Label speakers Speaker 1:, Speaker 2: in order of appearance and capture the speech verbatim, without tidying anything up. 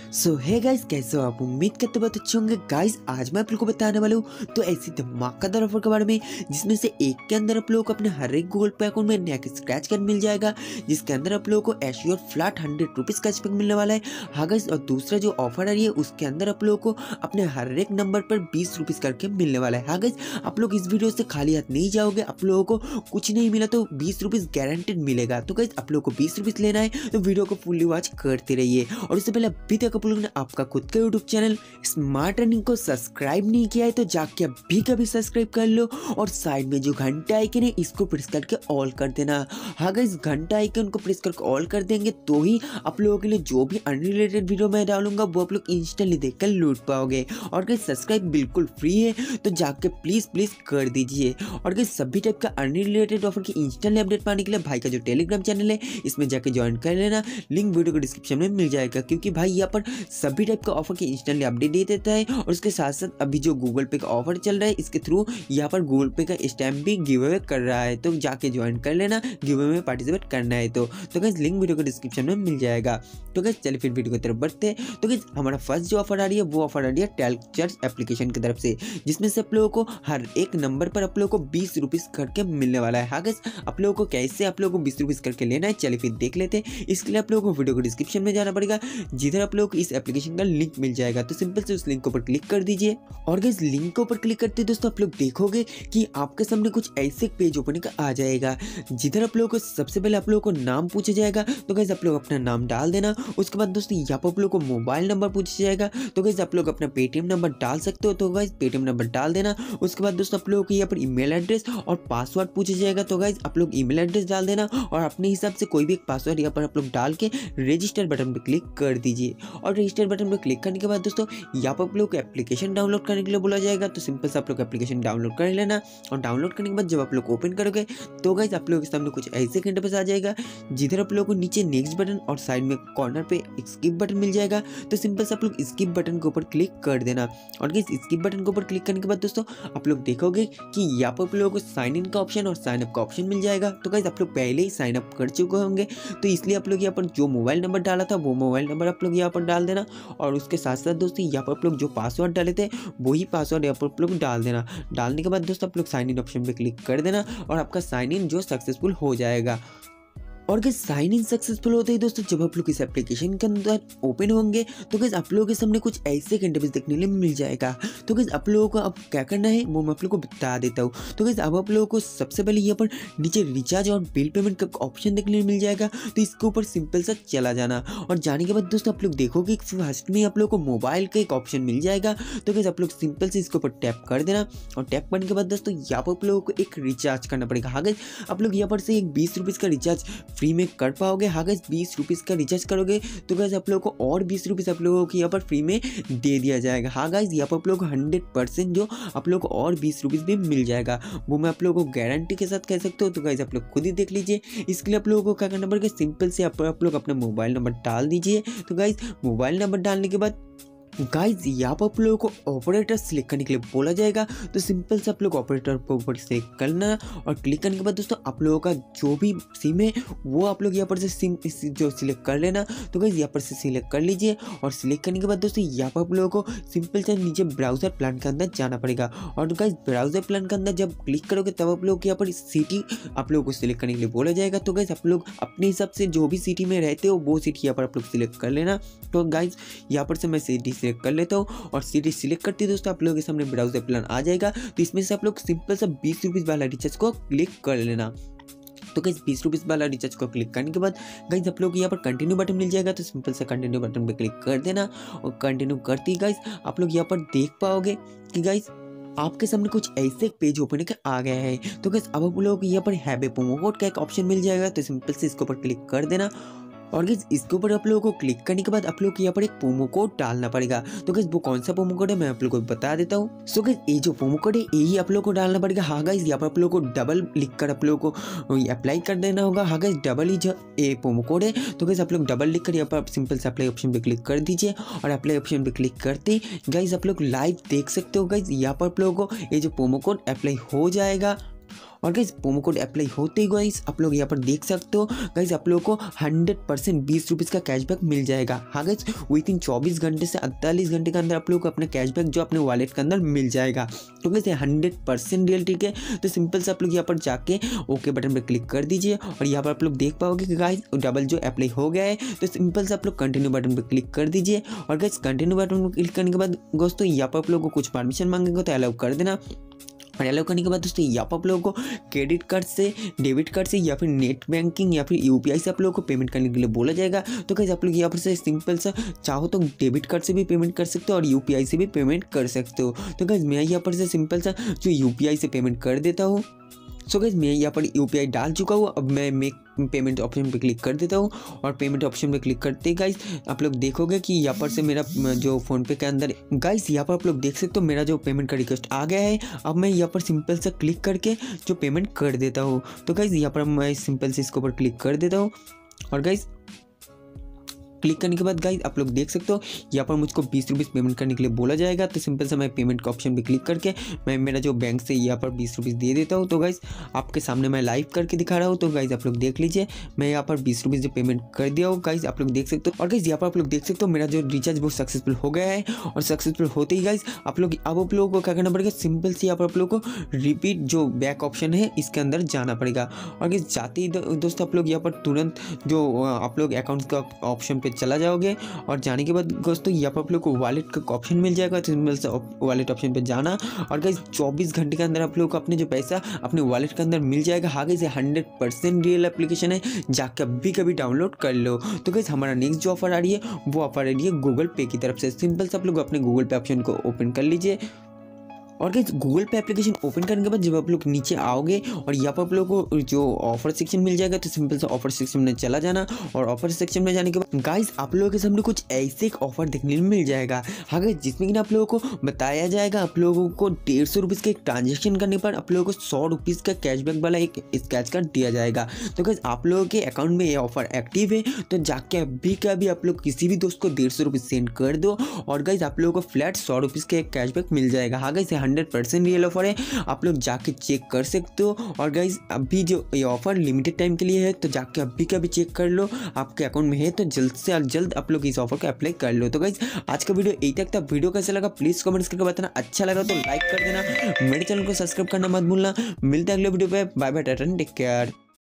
Speaker 1: सो है गाइस, कैसे हो आप? उम्मीद करते बहुत अच्छे होंगे। गाइस आज मैं आप लोगों को बताने वाला हूँ तो ऐसी धमाकेदार ऑफर के बारे में, जिसमें से एक के अंदर आप लोगों को अपने हर एक गूगल पे अकाउंट में नया स्क्रैच कार्ड मिल जाएगा, जिसके अंदर आप लोगों को assure flat hundred rupees cashback मिलने वाला है। हाँ गाइस, और दूसरा जो ऑफर आ रही है उसके अंदर आप लोगों को अपने हर एक नंबर पर बीस रुपीज करके मिलने वाला है। हाँ गाइस, आप लोग इस वीडियो से खाली हाथ नहीं जाओगे। आप लोगों को कुछ नहीं मिला तो बीस रुपीज गारंटेड मिलेगा। तो गाइस आप लोगों को बीस रुपीज लेना है तो वीडियो को फुल्ली वॉच करते रहिए। और उससे पहले अभी तक आप लोगों ने आपका खुद का यूट्यूब चैनल स्मार्ट अर्निंग को सब्सक्राइब नहीं किया है तो जाके अभी कभी सब्सक्राइब कर लो, और साइड में जो घंटा आइकन है इसको प्रेस करके ऑल कर देना। हाँ गाइस, घंटा आइकन को प्रेस करके ऑल कर देंगे तो ही आप लोगों के लिए जो भी अनरिलेटेड वीडियो मैं डालूंगा वो आप लोग इंस्टेंटली देखकर लूट पाओगे। और गाइस सब्सक्राइब बिल्कुल फ्री है तो जाके प्लीज प्लीज कर दीजिए। और गाइस सभी टाइप का अनरिलेटेड ऑफर की इंस्टेंटली अपडेट पाने के लिए भाई का जो टेलीग्राम चैनल है इसमें जाके ज्वाइन कर लेना, लिंक वीडियो के डिस्क्रिप्शन में मिल जाएगा। क्योंकि भाई यहाँ पर सभी टाइप का ऑफर की इंस्टेंटली अपडेट दे देता है, और उसके साथ साथ अभी जो गूगल पे का ऑफर चल रहा है इसके थ्रू यहाँ पर गूगल पे का स्टैम्प भी गिव अवे कर रहा है, तो जाके ज्वाइन कर लेना, गिव अवे में पार्टिसिपेट करना है तो तो गाइस लिंक वीडियो के डिस्क्रिप्शन में मिल जाएगा। तो गाइस चलिए फिर वीडियो की तरफ बढ़ते हैं। तो गाइस हमारा फर्स्ट जो ऑफर आ रही है वो ऑफर आ रही है टैल्क चार्ज एप्लीकेशन की तरफ से, जिसमें से आप लोगों को हर एक नंबर पर आप लोगों को बीस रुपीज करके मिलने वाला है। हाँ गाइस, आप लोगों को कैसे आप लोगों को बीस रुपीज करके लेना है चलिए फिर देख लेते हैं। इसके लिए आप लोगों को वीडियो को डिस्क्रिप्शन में जाना पड़ेगा, जिधर आप लोगों को इस एप्लीकेशन का लिंक मिल जाएगा। तो सिंपल से उस लिंक के ऊपर क्लिक कर दीजिए। और गाइस लिंक के ऊपर क्लिक करते दोस्तों आप लोग देखोगे कि आपके सामने कुछ ऐसे पेज ओपन का आ जाएगा, जिधर आप लोगों को सबसे पहले आप लोगों को नाम पूछा जाएगा। तो गाइस आप लोग अपना नाम डाल देना। उसके बाद दोस्तों यहाँ पर आप लोगों को मोबाइल नंबर पूछा जाएगा, तो गाइस आप लोग अपना पेटीएम नंबर डाल सकते हो, तो गाइस पेटीएम नंबर डाल देना। उसके बाद दोस्तों आप लोगों को यहाँ पर ईमेल एड्रेस और पासवर्ड पूछा जाएगा, तो गाइस आप लोग ईमेल एड्रेस डाल देना और अपने हिसाब से कोई भी एक पासवर्ड यहाँ पर आप लोग डाल के रजिस्टर बटन पर क्लिक कर दीजिए। और रजिस्टर बटन पर क्लिक करने के बाद दोस्तों यहाँ पर आप लोग एप्लीकेशन डाउनलोड करने के लिए बोला जाएगा, तो सिंपल से आप लोग एप्लीकेशन डाउनलोड कर लेना। और डाउनलोड करने के बाद जब आप लोग ओपन करोगे तो गाइस आप लोगों के सामने कुछ ऐसे इंटरफेस आ जाएगा, जिधर आप लोगों को नीचे नेक्स्ट बटन और साइड में कॉर्नर पे स्किप बटन मिल जाएगा। तो सिंपल से आप लोग स्किप बटन के ऊपर क्लिक कर देना। और गाइस स्किप बटन के ऊपर क्लिक करने के बाद दोस्तों आप लोग देखोगे कि यहाँ पर आप लोगों को साइन इन का ऑप्शन और साइन अप का ऑप्शन मिल जाएगा। तो गाइस आप लोग पहले ही साइन अप कर चुके होंगे, तो इसलिए आप लोग यहाँ पर जो मोबाइल नंबर डाला था वो मोबाइल नंबर आप लोग यहाँ पर डाल देना। और उसके साथ साथ दोस्तों यहाँ पर आप लोग जो पासवर्ड डाले थे वही पासवर्ड यहाँ पर आप लोग डाल देना। डालने के बाद दोस्तों आप लोग साइन इन ऑप्शन पे क्लिक कर देना और आपका साइन इन जो सक्सेसफुल हो जाएगा। और गाइस साइन इन सक्सेसफुल होते ही दोस्तों जब आप लोग इस एप्लीकेशन के अंदर ओपन होंगे तो गाइस आप लोगों के सामने कुछ ऐसे इंटरफेस देखने के लिए मिल जाएगा। तो गाइस आप लोगों को अब क्या करना है वो मैं आप लोगों को बता देता हूँ। तो गाइस अब आप लोगों को सबसे पहले यहाँ पर नीचे रिचार्ज और बिल पेमेंट का ऑप्शन देखने को मिल जाएगा, तो इसके ऊपर सिंपल सा चला जाना। और जाने के बाद दोस्तों आप लोग देखोगे फर्स्ट में आप लोगों को मोबाइल का एक ऑप्शन मिल जाएगा, तो गाइस आप लोग सिंपल से इसके ऊपर टैप कर देना। और टैप करने के बाद दोस्तों यहाँ पर आप लोगों को एक रिचार्ज करना पड़ेगा। हाँ गाइस, आप लोग यहाँ पर से एक बीस रुपीज़ का रिचार्ज फ्री में कर पाओगे। हाँ गाइस, बीस रुपीज़ का रिचार्ज करोगे तो गाइस आप लोगों को और बीस रुपीज़ आप लोगों को यहाँ पर फ्री में दे दिया जाएगा। हाँ गाइस, यहाँ पर आप लोगों को हंड्रेड परसेंट जो आप लोगों को और बीस रुपीज़ भी मिल जाएगा, वो मैं आप लोगों को गारंटी के साथ कह सकते हो। तो गाइस आप लोग खुद ही देख लीजिए। इसके लिए आप लोगों को क्या करना पड़ेगा, सिंपल से आप, आप लोग अपना मोबाइल नंबर डाल दीजिए। तो गाइस मोबाइल नंबर डालने के बाद गाइज यहाँ पर आप लोगों को ऑपरेटर सिलेक्ट करने के लिए बोला जाएगा, तो सिंपल से आप लोग ऑपरेटर को ऊपर सिलेक्ट करना। और क्लिक करने के बाद दोस्तों आप लोगों का जो भी सिम है वो आप लोग यहाँ पर से सिम जो सिलेक्ट कर लेना। तो गाइज यहाँ पर से सिलेक्ट कर लीजिए। और सिलेक्ट करने के बाद दोस्तों यहाँ पर आप लोगों को सिंपल से नीचे ब्राउजर प्लान के अंदर जाना पड़ेगा। और गाइज ब्राउजर प्लान के अंदर जब क्लिक करोगे तब आप लोग यहाँ पर सिटी आप लोगों को सिलेक्ट करने के लिए बोला जाएगा। तो गाइज आप लोग अपने हिसाब से जो भी सिटी में रहते हो वो सिटी यहाँ पर आप लोग सिलेक्ट कर लेना। तो गाइज यहाँ पर से मैं सिटी सिलेक्ट कर लेता हूँ और सिटी सिलेक्ट करते दोस्तों आप लोगों के सामने ब्राउजर प्लान आ जाएगा। तो इसमें से आप लोग सिंपल सा बीस रुपीज़ वाला रिचार्ज को क्लिक कर लेना। तो गाइस बीस रुपीज़ वाला रिचार्ज को क्लिक करने के बाद गाइस आप लोग यहाँ पर कंटिन्यू बटन मिल जाएगा, तो सिंपल से कंटिन्यू बटन पे क्लिक कर देना। और कंटिन्यू करते ही गाइस आप लोग यहाँ पर देख पाओगे कि गाइस आपके सामने कुछ ऐसे पेज ओपन के आ गया है। तो गाइस अब आप लोग यहाँ पर हैव ए प्रोमो कोड का एक ऑप्शन मिल जाएगा, तो सिंपल से इसके ऊपर क्लिक कर देना। और गाइस इसके ऊपर आप लोगों को क्लिक करने के बाद आप लोग को यहाँ पर एक प्रोमो कोड डालना पड़ेगा। तो गाइस वो कौन सा प्रोमो कोड है मैं आप लोगों को बता देता हूँ। सो गाइस ये जो प्रोमो कोड है यही आप लोगों को डालना पड़ेगा। हाँ गाइस, यहाँ पर आप लोगों को डबल लिख कर आप लोगों को अप्लाई कर देना होगा। हाँ गाइस, डबल ही जो ये प्रोमो कोड है, तो गाइस आप लोग डबल लिख कर यहाँ पर सिंपल से अप्लाई ऑप्शन पे क्लिक कर दीजिए। और अप्लाई ऑप्शन पे क्लिक करते गाइस आप लोग लाइव देख सकते हो गाइस यहाँ पर आप लोगों को ये जो प्रोमो कोड अप्लाई हो जाएगा। और गाइस प्रोमो कोड अप्लाई होते ही गाइस आप लोग यहाँ पर देख सकते हो गाइस आप लोगों को हंड्रेड परसेंट बीस रुपीज़ का कैशबैक मिल जाएगा। हाँ गाइस विद इन चौबीस घंटे से अड़तालीस घंटे के अंदर आप लोग को अपना कैशबैक जो अपने वॉलेट के अंदर मिल जाएगा। तो गाइस हंड्रेड परसेंट रियल ठीक है। तो सिंपल से आप लोग यहाँ पर जाके ओके बटन पर क्लिक कर दीजिए और यहाँ पर आप लोग देख पाओगे कि गाइस डबल जो अप्लाई हो गया है। तो सिंपल से आप लोग कंटिन्यू बटन पर क्लिक कर दीजिए और गाइस कंटिन्यू बटन पर क्लिक करने के बाद दोस्तों यहाँ पर आप लोगों को कुछ परमिशन मांगेंगे तो अलाउ कर देना। और अलाउ करने के बाद दोस्तों यहाँ पर आप लोगों को क्रेडिट कार्ड से, डेबिट कार्ड से या फिर नेट बैंकिंग या फिर यूपीआई से आप लोगों को पेमेंट करने के लिए बोला जाएगा। तो गाइस आप लोग यहाँ पर से सिंपल सा चाहो तो डेबिट कार्ड से भी पेमेंट कर सकते हो और यूपीआई से भी पेमेंट कर सकते हो। तो गाइस मैं यहाँ पर से सिंपल सा जो यूपीआई से पेमेंट कर देता हूँ। सो गाइस मैं यहाँ पर यूपीआई डाल चुका हूँ। अब मैं मेक पेमेंट ऑप्शन पे क्लिक कर देता हूँ और पेमेंट ऑप्शन पे क्लिक करते ही गाइस आप लोग देखोगे कि यहाँ पर से मेरा जो फ़ोन पे के अंदर गाइस यहाँ पर आप लोग देख सकते हो मेरा जो पेमेंट का रिक्वेस्ट आ गया है। अब मैं यहाँ पर सिंपल से क्लिक करके जो पेमेंट कर देता हूँ। तो गाइस यहाँ पर मैं सिंपल से इसके ऊपर क्लिक कर देता हूँ और गाइस क्लिक करने के बाद गाइस आप लोग देख सकते हो यहाँ पर मुझको बीस रुपीज़ पेमेंट करने के लिए बोला जाएगा। तो सिंपल से मैं पेमेंट का ऑप्शन पे क्लिक करके मैं मेरा जो बैंक से यहाँ पर बीस रुपीज़ दे देता हूँ। तो गाइस आपके सामने मैं लाइव करके दिखा रहा हूँ। तो गाइस आप लोग देख लीजिए मैं यहाँ पर बीस रुपीज़ जो पेमेंट कर दिया हूँ गाइस आप लोग देख सकते हो। और गाइस यहाँ पर आप लोग देख सकते हो मेरा जो रिचार्ज वो सक्सेसफुल हो गया है। और सक्सेसफुल होते ही गाइस आप लोग अब आप लोगों को क्या करना पड़ेगा, सिंपल से यहाँ पर आप लोगों को रिपीट जो बैक ऑप्शन है इसके अंदर जाना पड़ेगा। और गाइस जाते ही दोस्तों आप लोग यहाँ पर तुरंत जो आप लोग अकाउंट का ऑप्शन पे चला जाओगे और जाने के बाद दोस्तों यहाँ पर आप लोग को वॉलेट का ऑप्शन मिल जाएगा। तो सिंपल से वॉलेट ऑप्शन पे जाना और गाइस चौबीस घंटे के अंदर आप लोग को अपने जो पैसा अपने वॉलेट के अंदर मिल जाएगा। हाँ guys hundred percent real application है, जाके अभी कभी डाउनलोड कर लो। तो गाइस हमारा नेक्स्ट जो ऑफर आ रही है वो ऑफर आ रही है गूगल पे की तरफ से। सिंपल से आप लोग अपने गूगल पे ऑप्शन को ओपन कर लीजिए और guys Google Pay application open करने के बाद जब आप लोग नीचे आओगे और यहाँ पर आप लोगों को जो ऑफर सेक्शन मिल जाएगा तो सिंपल से ऑफर सेक्शन में चला जाना। और ऑफर सेक्शन में जाने के बाद गाइस आप लोगों के सामने कुछ ऐसे एक ऑफर देखने को मिल जाएगा। हाँ गाइस जिसमें कि ना आप लोगों को बताया जाएगा आप लोगों को डेढ़ सौ रुपीज़ का एक ट्रांजेक्शन करने पर आप लोगों को सौ रुपीज़ का कैशबैक वाला एक स्क्रैच कार्ड दिया जाएगा। तो गाइस आप लोगों के अकाउंट में ये ऑफर एक्टिव है तो जाके अभी का भी आप लोग किसी भी दोस्त को डेढ़ सौ रुपीज़ सेंड कर दो और गाइस आप लोगों को फ्लैट सौ रुपीज़ का एक कैशबैक मिल जाएगा। हाँ guys hundred percent real offer है, आप लोग जाके चेक कर सकते हो। और गाइज अभी जो ये ऑफर लिमिटेड टाइम के लिए है तो जाके अभी का भी चेक कर लो, आपके अकाउंट में है तो जल्द से जल्द आप लोग इस ऑफर को अप्लाई कर लो। तो गाइज आज का वीडियो यही तक था। वीडियो कैसा लगा प्लीज कमेंट्स करके बताना, अच्छा लगा तो लाइक कर देना, मेरे चैनल को सब्सक्राइब करना मत भूलना। मिलते हैं अगले वीडियो पे, bye bye, tata, take care.